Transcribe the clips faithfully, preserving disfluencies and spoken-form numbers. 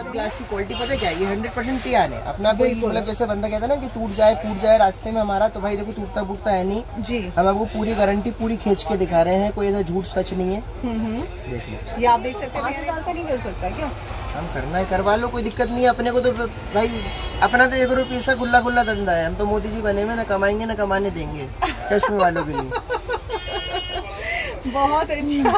रही है। ग्लास की क्वालिटी पता है क्या है, ये हंड्रेड परसेंट तैयार है अपना। कोई मतलब जैसे बंदा कहता है ना कि टूट जाए फूट जाए रास्ते में हमारा, तो भाई देखो टूटता फूटता है नहीं जी। हम आपको पूरी गारंटी पूरी खींच के दिखा रहे हैं, कोई ऐसा झूठ सच नहीं है। देख लो, ये आप देख सकते हैं। पाँच हजार का नहीं कर सकता क्या? हम करना है करवा लो, कोई दिक्कत नहीं है अपने को तो भाई। अपना तो एक रुपये से गुल्ला गुल्ला धंधा है, हम तो मोदी जी बने हुए, ना कमाएंगे ना कमाने देंगे चश्मे वालों के लिए। बहुत अच्छा।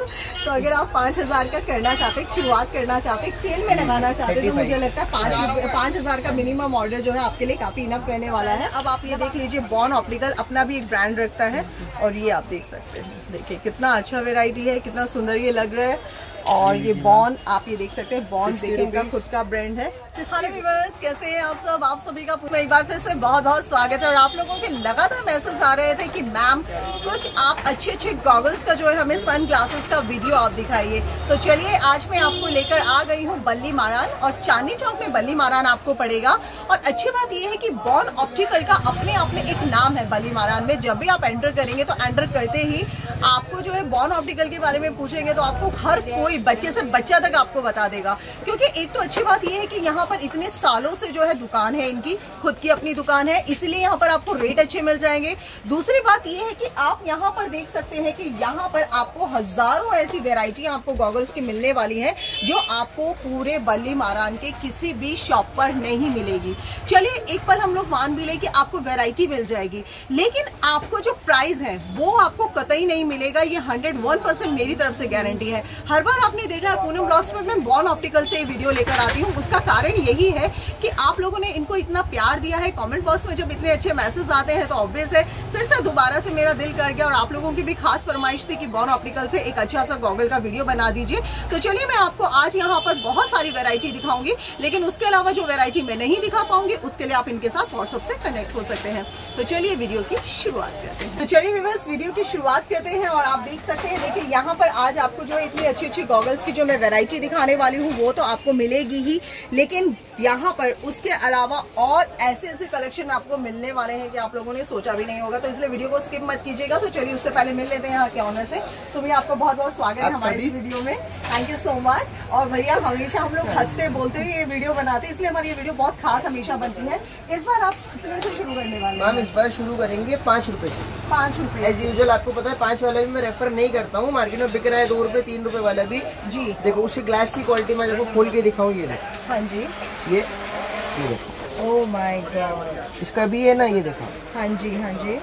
तो अगर आप पाँच हजार का करना चाहते हैं, शुरुआत करना चाहते हैं, सेल में लगाना चाहते हैं, तो मुझे लगता है पाँच पाँच हजार का मिनिमम ऑर्डर जो है आपके लिए काफी इनफ रहने वाला है। अब आप ये देख लीजिए, बॉर्न ऑप्टिकल अपना भी एक ब्रांड रखता है और ये आप देख सकते हैं। देखिए कितना अच्छा वेराइटी है, कितना सुंदर ये लग रहा है। और ये बॉर्न आप ये देख सकते हैं, बॉर्न देखिए इनका खुद का ब्रांड है। हेलो व्यूअर्स, कैसे हैं आप सब? आप सभी का एक बार फिर से बहुत बहुत स्वागत है। और आप लोगों के लगातार मैसेज आ रहे थे कि मैम कुछ आप अच्छे अच्छे गॉगल्स का जो है हमें सन ग्लासेस का वीडियो आप दिखाइए। तो चलिए आज मैं आपको लेकर आ गई हूँ बल्ली मारान, और चांदनी चौक में बल्ली मारान आपको पड़ेगा। और अच्छी बात यह है कि बॉर्न ऑप्टिकल का अपने आप में एक नाम है बल्ली मारान में। जब भी आप एंटर करेंगे तो एंटर करते ही आपको जो है बॉर्न ऑप्टिकल के बारे में पूछेंगे तो आपको हर कोई बच्चे से बच्चा तक आपको बता देगा। क्योंकि एक तो अच्छी बात यह है कि यहाँ पर इतने सालों से जो है दुकान है, इनकी खुद की अपनी दुकान है, इसलिए यहाँ पर आपको रेट अच्छे मिल जाएंगे। दूसरी बात यह है कि आप यहाँ पर देख सकते हैं कि यहाँ पर आपको हजारों ऐसी वेराइटी आपको गॉगल्स की मिलने वाली है जो आपको पूरे बल्ली मारान के किसी भी शॉप पर नहीं मिलेगी। चलिए एक पल हम लोग मान भी ले कि आपको वेराइटी मिल जाएगी, लेकिन आपको जो प्राइस है वो आपको कतई नहीं मिलेगा। ये हंड्रेड वन परसेंट मेरी तरफ से गारंटी है। हर बार आपने देखा है पूनम ब्लॉग्स में मैं बॉर्न ऑप्टिकल से वीडियो लेकर आती हूँ। उसका कारण यही है कि आप लोगों ने इनको इतना प्यार दिया है। कमेंट बॉक्स में जब इतने अच्छे मैसेज आते हैं तो ऑब्वियस है फिर से दोबारा से मेरा दिल कर गया। और आप लोगों की भी खास फरमाइश थी कि बॉर्न ऑप्टिकल से एक अच्छा सा गॉगल का वीडियो बना दीजिए। तो चलिए मैं आपको आज यहाँ पर बहुत सारी वेरायटी दिखाऊंगी, लेकिन उसके अलावा जो वेरायटी मैं नहीं दिखा पाऊंगी उसके लिए आप इनके साथ व्हाट्सएप से कनेक्ट हो सकते हैं। तो चलिए वीडियो की शुरुआत करते हैं। तो चलिए व्यूअर्स वीडियो की शुरुआत करते हैं। और आप देख सकते हैं, देखिए यहाँ पर आज आपको जो इतनी अच्छी अच्छी गॉगल्स की जो मैं वैरायटी दिखाने वाली हूँ वो तो आपको मिलेगी ही, लेकिन यहाँ पर उसके अलावा और ऐसे ऐसे कलेक्शन आपको मिलने वाले हैं कि आप लोगों ने सोचा भी नहीं होगा। तो इसलिए वीडियो को स्किप मत कीजिएगा। तो चलिए उससे पहले मिल लेते हैं यहाँ के ऑनर से। तो भैया आपका बहुत बहुत स्वागत है हमारे इस वीडियो में। Thank you so much. और भैया हमेशा हम लोग हंसते बोलते हुए ये वीडियो बनाते हैं, इसलिए हमारी ये वीडियो बहुत खास हमेशा बनती है। इस बार आप कितने से शुरू करने वाले हैं? मैम इस बार शुरू करेंगे पाँच रुपए से। पाँच रुपए एज यूजुअल। आपको पता है पाँच वाला भी मैं रेफर नहीं करता हूँ, मार्केट में बिक रहा है दो रुपए तीन रुपए वाला भी जी। देखो उसकी ग्लास की क्वालिटी मैं जब खोल के दिखाऊँ, ये देखो। हाँ जी, ये ये देखो। ओह माय गॉड, इसका भी है ना, ये देखो। हाँ जी हाँ जी।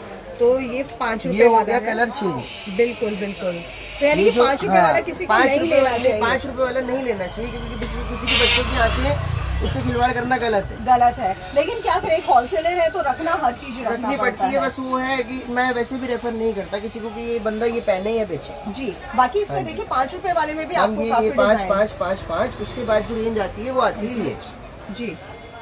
तो ये पाँच रुपए वाला कलर चेंज। बिल्कुल बिल्कुल। तो यानी कि पाँच रुपए वाला किसी को नहीं लेना चाहिए। पाँच रुपए वाला नहीं लेना चाहिए क्योंकि किसी के बच्चों की आंखें उससे खिलवाड़ करना गलत है। गलत है, लेकिन क्या करें, एक होलसेलर है तो रखना हर चीज रखनी पड़ती है। बस वो है कि मैं वैसे भी रेफर नहीं करता किसी को कि ये बंदा ये पहने या बेचे जी। बाकी इसमें देखिए पाँच रुपए वाले में भी आपको ये पाँच पाँच पाँच पाँच उसके बाद जो रेंज आती है वो आती है ये जी।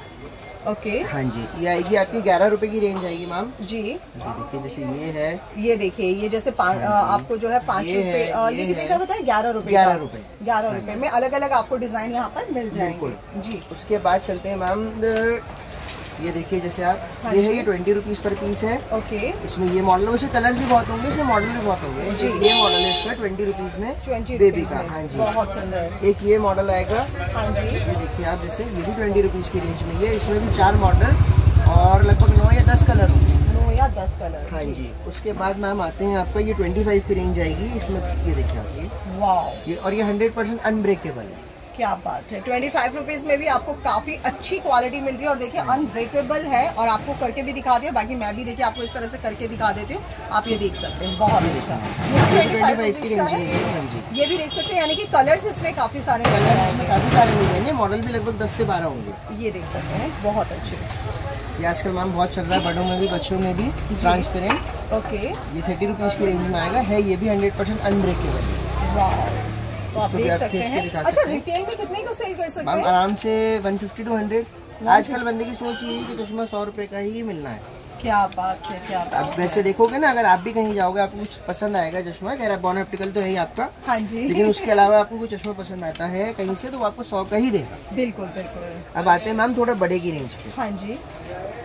ओके हाँ जी, ये आएगी आपकी ग्यारह रुपए की रेंज आएगी मैम जी। देखिए जैसे ये है, ये देखिए ये जैसे आपको जो है पाँच रुपए ये कितने का बताया? ग्यारह रुपए ग्यारह रुपए ग्यारह रुपए में अलग अलग आपको डिजाइन यहाँ पर मिल जाएंगे जी। उसके बाद चलते हैं मैम, ये देखिए जैसे आप हाँ ये है ये ट्वेंटी रुपीज पर पीस है। ओके इसमें ये मॉडल है, उसमें कलर्स भी बहुत होंगे, इसमें मॉडल भी बहुत होंगे जी। ये मॉडल है इसका ट्वेंटी रुपीज में, ट्वेंटी बेबी का। हाँ जी बहुत सुंदर। एक ये मॉडल आएगा हाँ जी, ये देखिए आप जैसे ये भी ट्वेंटी रुपीज की रेंज में है। इसमें भी चार मॉडल और लगभग नौ या दस कलर होंगे, नौ या दस कलर हाँ जी। उसके बाद मैम आते हैं आपका ये ट्वेंटी फाइव की रेंज आएगी। इसमें ये देखिए आप ये वाह, और ये हंड्रेड परसेंट अनब्रेकेबल है। क्या बात है, ट्वेंटी फाइव रुपीज में भी आपको काफी अच्छी क्वालिटी मिल रही है। और देखिए अनब्रेकेबल है और आपको करके भी दिखा दिया, बाकी मैं भी देखिए आपको इस तरह से करके दिखा देती हूँ। आप ये देख सकते हैं बहुत अच्छा, ये भी देख सकते हैं। यानी कि कलर्स इसमें काफी सारे कलर्स इसमें काफी सारे मिल जाएंगे, मॉडल भी लगभग दस से बारह होंगे। ये देख सकते हैं बहुत अच्छे। ये आजकल मैम बहुत चल रहा है, बड़ों में भी बच्चों में भी ट्रांसपेरेंट। ओके ये थर्टी रुपीज की रेंज में आएगा, है ये भी हंड्रेड परसेंट अनब्रेकेबल। वाह, तो आप देख सकते हैं। अच्छा रिटेल में कितने को सेल कर सकते हैं? आराम से वन फिफ्टी टू हंड्रेड। आजकल बंदे की सोच ये है कि चश्मा सौ रुपए का ही मिलना है। क्या बात है, क्या बात। अब वैसे देखोगे ना, अगर आप भी कहीं जाओगे आपको कुछ पसंद आएगा चश्मा, कह रहा है बॉर्न ऑप्टिकल तो है ही आपका हाँ जी, लेकिन उसके अलावा आपको कोई चश्मा पसंद आता है कहीं से तो आपको सौ का ही देगा। बिल्कुल बिल्कुल। अब आते हैं मैम थोड़ा बड़े की रेंज पे। हाँ जी,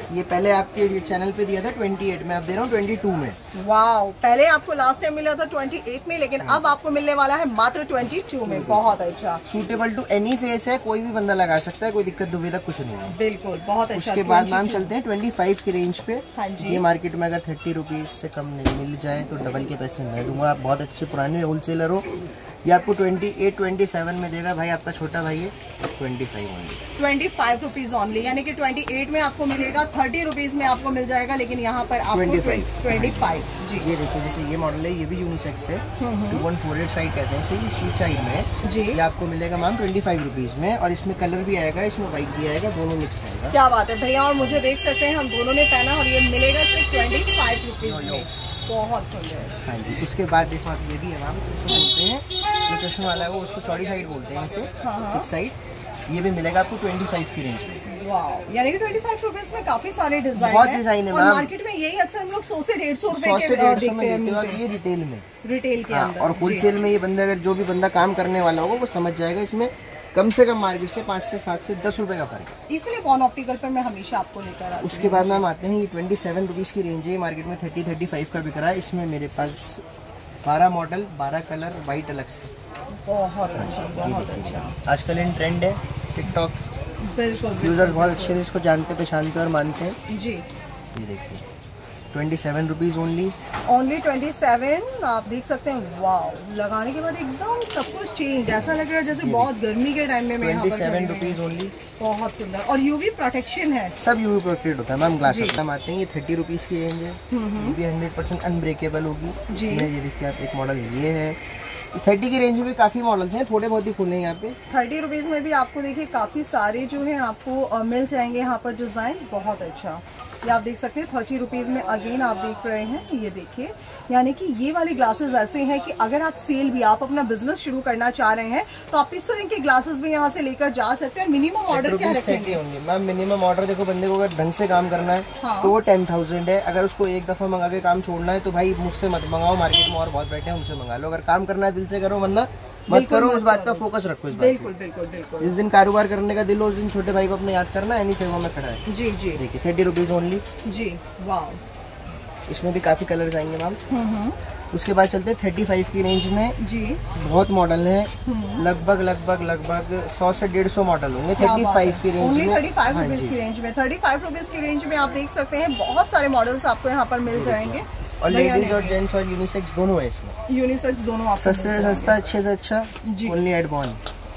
ये पहले आपके चैनल पे दिया था अट्ठाईस में, अब दे रहा हूँ बाईस में। वाओ, पहले आपको लास्ट टाइम मिला था अट्ठाईस में, लेकिन अब आपको मिलने वाला है मात्र बाईस में। बहुत अच्छा, सूटेबल टू एनी फेस है, कोई भी बंदा लगा सकता है, कोई दिक्कत दुविधा कुछ नहीं है। बिल्कुल, बहुत अच्छा। उसके बाद मैम चलते हैं पच्चीस की रेंज पे। हाँ जी। ये मार्केट में अगर थर्टी रुपीज से कम नहीं मिल जाए तो डबल के पैसे मैं दूंगा। आप बहुत अच्छे पुराने होलसेलर हो। ये आपको अट्ठाईस, सत्ताईस में देगा भाई, आपका छोटा भाई है। पच्चीस only, twenty five rupees only, यानी कि अट्ठाईस में आपको मिलेगा, थर्टी रुपीज में आपको मिल जाएगा, लेकिन यहाँ पर आपको पच्चीस जी। ये देखिए, जैसे ये मॉडल है, ये भी यूनिसेक्स है, two one four eight side कहते हैं इसे, ये स्ट्रीट साइड में है जी। ये आपको मिलेगा मैम ट्वेंटी फाइव रुपीज में, और इसमें कलर भी आएगा, इसमें व्हाइट भी आएगा, दोनों मिक्स आएगा। क्या बात है भैया, और मुझे देख सकते हैं हम दोनों ने पहना, और ये मिलेगा सिर्फ ट्वेंटी फाइव रुपीज में। बहुत सुंदर। हाँ जी। उसके बाद देखो आप, ये भी है मैम, इसको बोलते हैं जो चश्मा वाला है वो उसको चौड़ी साइड बोलते हैं इसे, फिक्स साइड। ये भी मिलेगा आपको पच्चीस की रेंज में। वाह, यानी कि पच्चीस रुपीस में काफी सारे डिजाइन बहुत डिजाइन है मैम। मार्केट में यही अक्सर हम लोग सौ से डेढ़ सौ रुपए के देखते हैं, और ये रिटेल में, रिटेल के अंदर। और होलसेल में ये बंदा, अगर जो भी बंदा काम करने वाला होगा वो समझ जाएगा, इसमें कम से कम मार्केट से पाँच से सात से दस रुपए का फर्क है। इसलिए बॉन ऑप्टिकल पर मैं हमेशा आपको लेकर आती हूँ। उसके बाद मैम आते हैं, ये ट्वेंटी सेवन रुपीज़ की रेंज है, मार्केट में थर्टी थर्टी फाइव का बिक रहा है। इसमें मेरे पास बारह मॉडल, बारह कलर, वाइट अलग से। बहुत अच्छा, बहुत अच्छा। आजकल इन ट्रेंड है टिकटॉक, बिल्कुल, यूजर्स बहुत अच्छे से इसको जानते पहचानते और मानते हैं जी। ये देखिए, twenty seven rupees only, only twenty seven. आप देख सकते हैं, वाओ, लगाने के बाद एकदम सब कुछ चेंज, ऐसा लग रहा है जैसे बहुत गर्मी के टाइम में। ट्वेंटी सेवन रुपीज़ ओनली, बहुत सुंदर, और यूवी प्रोटेक्शन है, सब यूवी प्रोटेक्टेड होता है मैम। ग्लासेस हम आते हैं, ये थर्टी रुपीज़ की रेंज है, ये भी हंड्रेड परसेंट अनब्रेकेबल होगी। इसमें ये देखिए आप, एक मॉडल ये है, थर्टी की रेंज में भी काफ़ी मॉडल्स हैं, थोड़े बहुत ही खुले हैं यहाँ पे। थर्टी रुपीज़ में भी आपको देखिए काफ़ी सारे जो है आपको मिल जाएंगे यहाँ पर डिज़ाइन। बहुत अच्छा, ये आप देख सकते हैं थर्टी रुपीज़ में। अगेन आप देख रहे हैं, ये देखिए, यानी कि ये वाले ग्लासेस ऐसे हैं कि अगर आप सेल भी, आप अपना बिजनेस शुरू करना चाह रहे हैं तो आप इस तरह के ग्लासेस भी यहाँ से लेकर जा सकते हैं। मिनिमम ऑर्डर क्या रखेंगे मैम? मिनिमम ऑर्डर देखो, बंदे को अगर ढंग से काम करना है हाँ। तो वो टेन थाउजेंड है। अगर उसको एक दफा मंगा के काम छोड़ना है तो भाई मुझसे मत मंगाओ, मार्केट में और बहुत बैठे हैं उनसे मंगा लो। अगर काम करना है दिल से करो, वरना मत करो। उस बात का फोकस रखो, इस बात बिल्कुल बिल्कुल बिल्कुल। जिस दिन कारोबार करने का दिल हो उस दिन छोटे भाई को अपने याद करना, एनी सेवा में खड़ा है। जी जी, देखिए थर्टी रुपीज ओनली जी। वाह, इसमें भी काफी कलर्स आएंगे मैम। उसके बाद चलते हैं थर्टी फाइव की रेंज में जी, बहुत मॉडल है, लगभग लगभग लगभग सौ से डेढ़ सौ मॉडल होंगे थर्टी फाइव की रेंज में। थर्टी फाइव रुपीज की रेंज में, थर्टी फाइव रुपीज की रेंज में आप देख सकते हैं बहुत सारे मॉडल्स आपको यहाँ पर मिल जाएंगे, और लेडीज और जेंट्स और यूनिसेक्स दोनों है इसमें। यूनिसेक्स दोनों आप सस्ते से सस्ता, अच्छे से अच्छा, ओनली एट बॉन।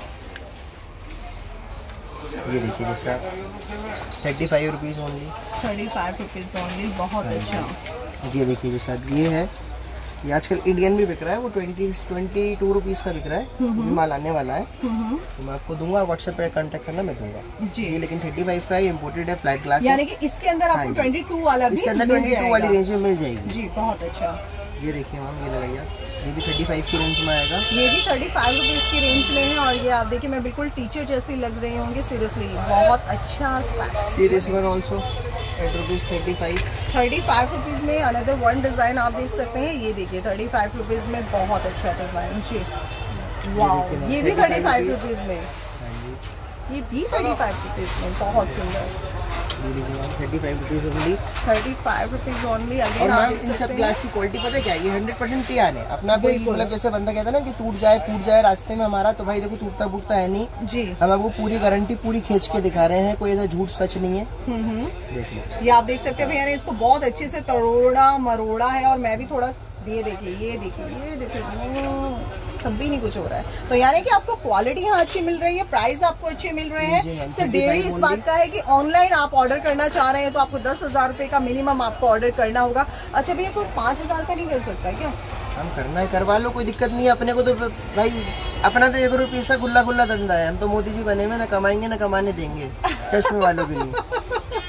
ये देखिए जैसा thirty five rupees only, thirty five rupees only. बहुत अच्छा। ये देखिए जैसा ये है, ये आजकल इंडियन भी बिक रहा है, वो ट्वेंटी ट्वेंटी टू रुपीज़ का बिक रहा है, माल आने वाला है तो मैं आपको दूंगा, व्हाट्सएप पे कांटेक्ट करना, मैं दूंगा जी। ये लेकिन थर्टी फाइव का है, इम्पोर्टेड है, फ्लैट ग्लास, यानी कि इसके अंदर आपको ट्वेंटी टू वाला भी, इसके अंदर ट्वेंटी टू वाली रेंज में मिल जाएगी जी। बहुत अच्छा। ये देखिए मैम, ये लगाइए, ये भी थर्टी फाइव की रेंज में आएगा, ये भी थर्टी फाइव रुपीज़ की रेंज में है। और ये आप देखिए, मैं बिल्कुल टीचर जैसी लग रही होंगी, सीरियसली बहुत अच्छा। Serious one also eight rupees thirty five, thirty five rupees में अनदर वन डिज़ाइन आप देख सकते हैं। ये देखिए थर्टी फाइव रुपीज़ में बहुत अच्छा डिज़ाइन जी। वाह, ये भी थर्टी फाइव रुपीज़ में, ये भी थर्टी फाइव रुपीज़ में, बहुत सुंदर। Thirty five rupees only, thirty five rupees only. और मैम इन सब ग्लास की क्वालिटी पता है क्या है? ये हंड्रेड परसेंट टीआर है अपना। कोई मतलब जैसे बंदा कहता है ना कि टूट जाए फूट जाए रास्ते में हमारा, तो भाई देखो टूटता फूटता है नहीं जी। हम आपको पूरी गारंटी पूरी खींच के दिखा रहे हैं, कोई ऐसा झूठ सच नहीं है। देख लो, ये आप देख सकते हैं भैया ने इसको बहुत अच्छे से तोड़ा मरोड़ा है, और मैं भी थोड़ा, ये देखिए ये देखिए ये देखिए तब भी नहीं कुछ हो रहा है। तो यानी कि आपको क्वालिटी यहाँ अच्छी मिल रही है, प्राइस आपको अच्छे मिल रहे हैं। सिर्फ देरी इस बात का है कि ऑनलाइन आप ऑर्डर करना चाह रहे हैं तो आपको दस हजार रुपए का मिनिमम आपको ऑर्डर करना होगा। अच्छा भैया, कोई पाँच हजार का नहीं कर सकता क्या? हम करना है करवा लो, कोई दिक्कत नहीं है। अपने को तो भाई अपना तो एक रुपये से खुला खुला धंधा है, हम तो मोदी जी बने हुए, ना कमाएंगे ना कमाने देंगे चश्मे वालों के लिए।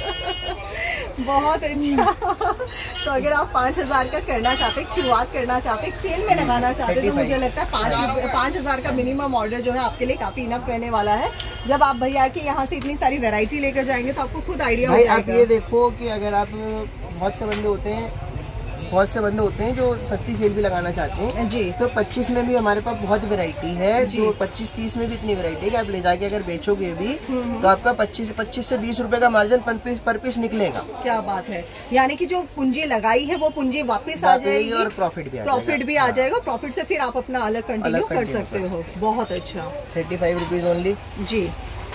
बहुत अच्छा। तो अगर आप पाँच हजार का करना चाहते हैं, शुरुआत करना चाहते हैं, सेल में लगाना चाहते हैं, तो मुझे लगता है पाँच पाँच हजार का मिनिमम ऑर्डर जो है आपके लिए काफी इनफ रहने वाला है। जब आप भैया के यहाँ से इतनी सारी वैरायटी लेकर जाएंगे तो आपको खुद आइडिया हो जाएगा। आप ये देखो कि अगर आप, बहुत से बंदे होते हैं बहुत से बंदे होते हैं जो सस्ती सेल भी लगाना चाहते हैं जी। तो पच्चीस में भी हमारे पास बहुत वैरायटी है, जो पच्चीस तीस में भी इतनी वैरायटी है कि आप ले जाके अगर बेचोगे भी तो आपका पच्चीस पच्चीस से बीस रुपए का मार्जिन पर पीस पर पीस निकलेगा। क्या बात है, यानी कि जो पूंजी लगाई है वो पूंजी वापस आ जाएगी और प्रॉफिट भी प्रॉफिट भी आ जाएगा। प्रॉफिट से फिर आप अपना अलग कंटिन्यू कर सकते हो। बहुत अच्छा। थर्टी फाइव रुपीज ओनली जी।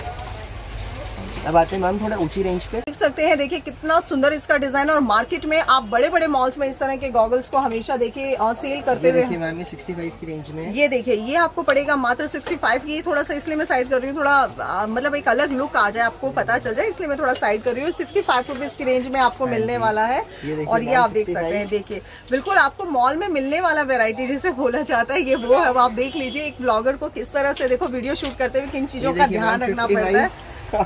अब आते हैं मैम थोड़ा ऊंची रेंज पे, देख सकते हैं, देखिए कितना सुंदर इसका डिजाइन। और मार्केट में आप बड़े बड़े मॉल्स में इस तरह के गॉगल्स को हमेशा देखिए सेल करते हुए। देखिए मैम ये सिक्सटी फाइव की रेंज में, ये देखिए ये आपको पड़ेगा मात्र सिक्सटी फाइव। ये थोड़ा सा इसलिए मैं साइड कर रही हूँ, थोड़ा आ, मतलब एक अलग लुक आ जाए, आपको पता चल जाए, इसलिए मैं थोड़ा साइड कर रही हूँ। सिक्सटी फाइव रुपीज की रेंज में आपको मिलने वाला है। और ये आप देख सकते हैं, देखिए बिल्कुल आपको मॉल में मिलने वाला वेरायटी जिसे बोला जाता है, ये वो है। अब आप देख लीजिए एक ब्लॉगर को किस तरह से देखो वीडियो शूट करते हुए किन चीजों का ध्यान रखना पड़ता है।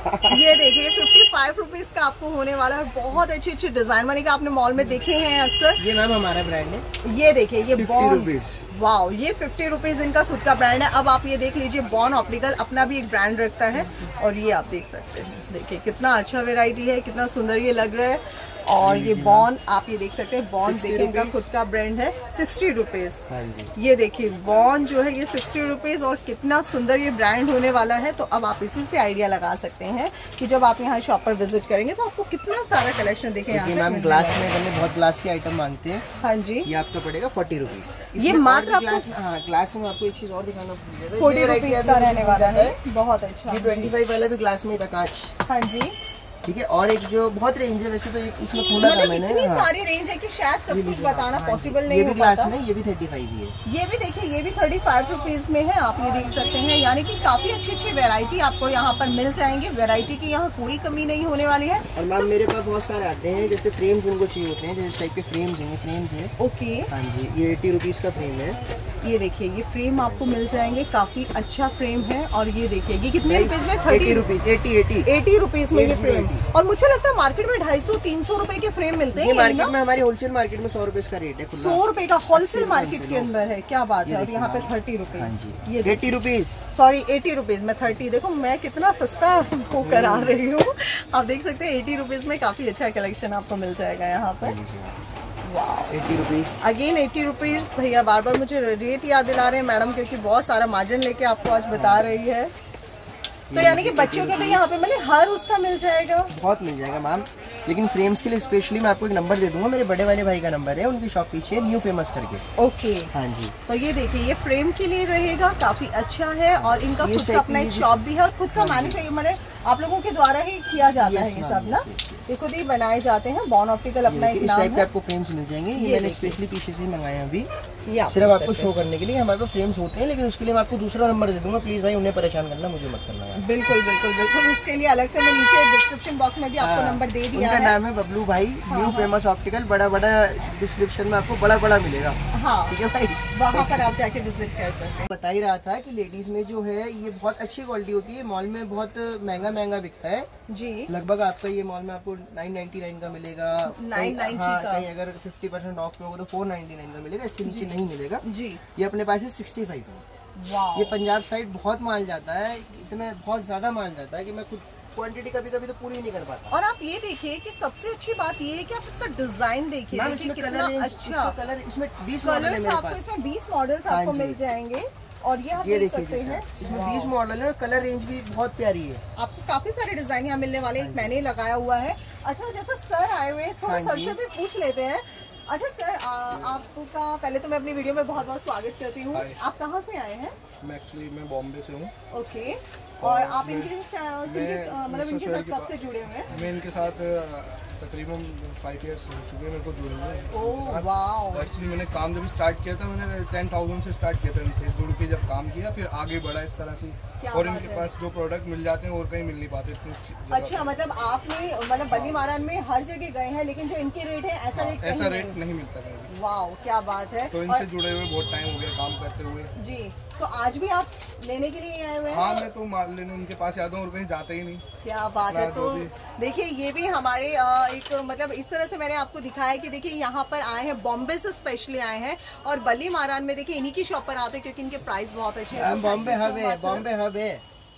ये देखिए फिफ्टी फाइव रुपीज का आपको होने वाला है। बहुत अच्छी अच्छी डिजाइन बने का आपने मॉल में देखे हैं अक्सर। ये मैम हमारा ब्रांड है। ये देखिए ये बॉन, वाओ, ये फिफ्टी रुपीज इनका खुद का ब्रांड है। अब आप ये देख लीजिए बॉन ऑप्टिकल अपना भी एक ब्रांड रखता है। और ये आप देख सकते हैं, देखिए कितना अच्छा वेरायटी है, कितना सुंदर ये लग रहा है। और ये बॉन आप ये देख सकते हैं, बॉन देखिए इनका खुद का ब्रांड है। Sixty rupees. ये देखिए बॉन जो है ये सिक्सटी रुपीज और कितना सुंदर ये ब्रांड होने वाला है। तो अब आप इसी से आइडिया लगा सकते हैं कि जब आप यहाँ शॉप पर विजिट करेंगे तो आपको कितना सारा कलेक्शन देखे यहाँ मैम ग्लास में बंदे बहुत ग्लास के आइटम मांगते हैं। हाँ जी। ये आपका पड़ेगा फोर्टी रुपीज। ये मात्र आपको ग्लास, हाँ, ग्लास में आपको एक चीज और दिखाना, फोर्टी रुपीज का रहने वाला है। बहुत अच्छा। ट्वेंटी फाइव वाला भी ग्लास में था, कांच। हाँ जी। ठीक है। और एक जो बहुत रेंज है वैसे तो एक इसमें खोला था मैंने, इतनी हाँ। सारी रेंज है कि शायद सब कुछ बताना पॉसिबल नहीं ये भी हो ग्लास पाता। में, ये भी थर्टी फाइव ही है। ये भी देखिए ये भी थर्टी फाइव रुपीज में है, आप ये देख सकते हैं। यानी कि काफी अच्छी अच्छी वैरायटी आपको यहाँ पर मिल जाएंगे। वैरायटी की यहाँ कोई कमी नहीं होने वाली है। और मैम मेरे पास बहुत सारे आते हैं, जैसे फ्रेम्स उनको चाहिए होते हैं, जैसे टाइप के फ्रेम्स हैं, फ्रेम्स है। ओके। हाँ जी, ये एटी रुपीज का फ्रेम है। ये देखिए ये फ्रेम आपको मिल जाएंगे, काफी अच्छा फ्रेम है। और ये देखिए ये कितने रुपीज में, thirty rupees eighty eighty eighty rupees में ये फ्रेम। और मुझे लगता है मार्केट में ढाई सौ तीन सौ रुपए के फ्रेम मिलते हैं। मार्केट में हमारी होलसेल मार्केट में सौ रुपए का रेट है, सौ रुपए का होलसेल मार्केट के अंदर है। क्या बात है। और यहाँ पे थर्टी रुपीज, ये eighty rupees, sorry eighty rupees में थर्टी। देखो मैं कितना सस्ता वो करा रही हूँ। आप देख सकते हैं एटी रुपीज में काफी अच्छा कलेक्शन आपको मिल जाएगा यहाँ पर। Eighty rupees again eighty rupees. भैया बार बार मुझे रेट याद दिला रहे हैं मैडम, क्योंकि बहुत सारा मार्जिन लेके आपको आज बता रही है। तो यानी कि बच्चों के लिए यहाँ पे मैंने हर उसका मिल जाएगा, बहुत मिल जाएगा मैम। लेकिन फ्रेम्स के लिए स्पेशली मैं आपको एक नंबर दे दूंगा, मेरे बड़े वाले भाई का नंबर है, उनकी शॉप पीछे न्यू फेमस करके। ओके। हाँ जी। तो ये देखिए ये फ्रेम के लिए रहेगा, काफी अच्छा है। और इनका खुद का अपना एक शॉप भी है और खुद का मैन्युफैक्चर मैंने आप लोगों के द्वारा ही किया जाता है ये सब ना, ये खुद ही बनाए जाते हैं। बॉन ऑप्टिकल अपना एक नाम है। आपको फ्रेम्स मिल जाएंगे, ये मैंने स्पेशली पीछे से मंगाए हैं अभी, सिर्फ आपको शो करने के लिए। हमारे पास फ्रेम्स होते हैं, लेकिन उसके लिए मैं आपको दूसरा नंबर दे दूंगा। प्लीज भाई उन्हें परेशान करना, मुझे मत करना। बिल्कुल बिल्कुल बिल्कुल, उसके लिए अलग से मैं नीचे डिस्क्रिप्शन बॉक्स में भी आपको नंबर दे दिया है। नाम है बबलू भाई, न्यू फेमस ऑप्टिकल। बड़ा बड़ा डिस्क्रिप्शन में आपको बड़ा बड़ा मिलेगा। हाँ ठीक है भाई, वहाँ पर आप जाके विजिट कर सकते हैं। बता ही रहा था कि लेडीज में जो है ये बहुत अच्छी क्वालिटी होती है, मॉल में बहुत महंगा महंगा बिकता है जी। लगभग आपका ये मॉल में आपको नाइन नाइन्टी नाइन का मिलेगा, नाइन नाइन्टी हाँ, का। कहीं अगर फिफ्टी परसेंट ऑफ पे होगा तो फोर नाइन्टी नाइन का मिलेगा, इससे नीचे नहीं मिलेगा जी। ये अपने पास है सिक्सटी फाइव का। ये पंजाब साइड बहुत माल जाता है, इतना बहुत ज्यादा माल जाता है कि मैं खुद क्वांटिटी कभी कभी तो पूरी नहीं कर पाता। और आप ये देखिए कि सबसे अच्छी बात ये है कि आप इसका डिजाइन देखिए, देखिए कितना अच्छा कलर। इसमें बीस कलर्स आपको, इसमें बीस मॉडल्स आपको मिल जाएंगे। और ये आप ये देख सकते हैं इसमें बीस मॉडल है और कलर रेंज भी बहुत प्यारी है। आपको काफी सारे डिजाइन यहाँ मिलने वाले। एक मैंने लगाया हुआ है। अच्छा जैसा सर आए हुए, थोड़ा सर से भी पूछ लेते हैं। अच्छा सर, आपका पहले तो मैं अपनी वीडियो में बहुत बहुत स्वागत करती हूँ। आप कहाँ से आए हैं? मैं एक्चुअली मैं बॉम्बे से हूँ। ओके। और आप इनके मतलब इनके साथ कब से जुड़े हुए हैं? मैं इनके साथ तकरीबन फाइव इयर्स हो चुके हैं मेरे को जुड़े हुए। Oh wow. एक्चुअली मैंने काम जब स्टार्ट किया था, मैंने टेन थाउजेंड से स्टार्ट किया था इनसे जुड़ के जब काम किया, फिर आगे बढ़ा इस तरह से। और इनके पास जो प्रोडक्ट मिल जाते हैं और कहीं मिल नहीं पाते इतने। अच्छा, मतलब आपने मतलब बली महाराज में हर जगह गए हैं, लेकिन जो इनके रेट है ऐसा रेट ऐसा रेट नहीं मिलता कहीं। वाओ क्या बात है। तो इनसे जुड़े हुए बहुत टाइम हो गया काम करते हुए जी। तो आज भी आप लेने के लिए आए हुए हैं? हाँ, मैं तो माल लेने उनके पास आता हूँ और कहीं जाते ही नहीं। क्या बात है। तो देखिए ये भी हमारे एक मतलब इस तरह से मैंने आपको दिखाया कि देखिए यहाँ पर आए हैं, बॉम्बे से स्पेशली आए हैं और बली महाराज में देखिए इन्हीं की शॉप पर आते हैं क्योंकि इनके प्राइस बहुत अच्छे हैं। बॉम्बे हब है, बॉम्बे हब है।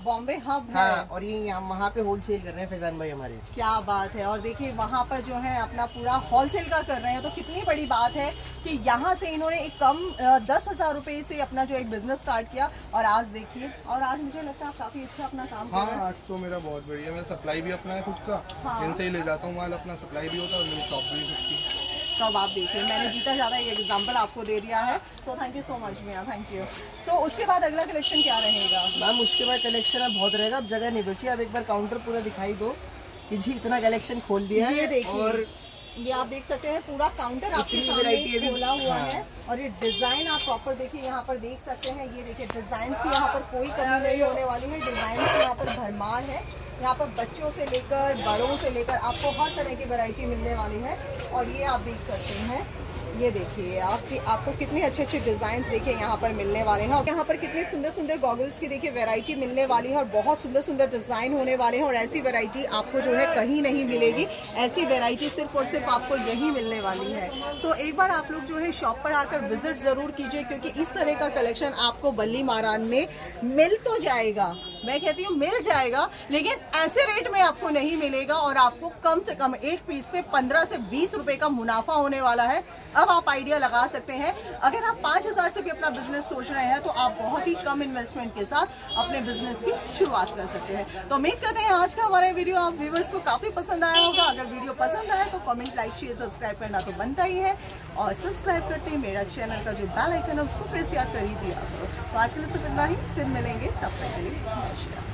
बॉम्बे हब है। हाँ, और ये यहाँ वहाँ पे होलसेल कर रहे हैं फैजान भाई हमारे। क्या बात है। और देखिए वहाँ पर जो है अपना पूरा होलसेल का कर रहे हैं, तो कितनी बड़ी बात है कि यहाँ से इन्होंने एक कम दस हजार रुपए से अपना जो एक बिजनेस स्टार्ट किया, और आज देखिए, और आज मुझे लगता है काफी अच्छा अपना काम कर रहे हैं। हाँ, आज तो मेरा बहुत बढ़िया, मैं सप्लाई भी अपना है खुद का। हाँ। इनसे ही ले जाता हूँ माल, अपना सप्लाई भी होता है और मेरी शॉप भी खुद की। तो अब आप देखिए, मैंने जीता ज्यादा एक एग्जांपल आपको दे दिया है। So thank you so much भैया, थैंक यू। सो उसके बाद अगला कलेक्शन क्या रहेगा मैम? उसके बाद कलेक्शन अब बहुत रहेगा, अब जगह नहीं बची। अब एक बार काउंटर पूरा दिखाई दो कि जी इतना कलेक्शन खोल दिया है। ये देखिए, और ये आप देख सकते हैं पूरा काउंटर आपके सामने खोला हुआ हाँ। है, और ये डिजाइन आप प्रॉपर देखिए यहाँ पर देख सकते हैं। ये देखिए डिजाइन की यहाँ पर कोई कमी नहीं होने वाली है, डिजाइन की यहाँ पर भरमार है। यहाँ पर बच्चों से लेकर बड़ों से लेकर आपको हर तरह की वैरायटी मिलने वाली है। और ये आप देख सकते हैं, ये देखिए आपकी आपको कितने अच्छे अच्छे डिजाइन देखिए यहाँ पर मिलने वाले हैं। और यहाँ पर कितने सुंदर सुंदर गॉगल्स की देखिए वैरायटी मिलने वाली है, और बहुत सुंदर सुंदर डिजाइन होने वाले हैं। और ऐसी वैरायटी आपको जो है कहीं नहीं मिलेगी, ऐसी वैरायटी सिर्फ और सिर्फ आपको यही मिलने वाली है। सो एक बार आप लोग जो है शॉप पर आकर विजिट जरूर कीजिए, क्योंकि इस तरह का कलेक्शन आपको बल्ली मारान में मिल तो जाएगा, मैं कहती हूँ मिल जाएगा, लेकिन ऐसे रेट में आपको नहीं मिलेगा। और आपको कम से कम एक पीस पे पंद्रह से बीस रुपए का मुनाफा होने वाला है। अब आप आइडिया लगा सकते हैं, अगर आप पाँच हजार से भी अपना बिजनेस सोच रहे हैं तो आप बहुत ही कम इन्वेस्टमेंट के साथ अपने बिजनेस की शुरुआत कर सकते हैं। तो उम्मीद करते हैं आज का हमारा वीडियो आप व्यूअर्स को काफी पसंद आया होगा। अगर वीडियो पसंद आया तो कमेंट, लाइक, शेयर, सब्सक्राइब करना तो बनता ही है, और सब्सक्राइब करते ही मेरा चैनल का जो बेल आइकन है उसको प्रेस याद कर ही दिया करो। तो आज के लिए सिर्फ इतना ही, फिर मिलेंगे, तब तक के लिए नमस्कार।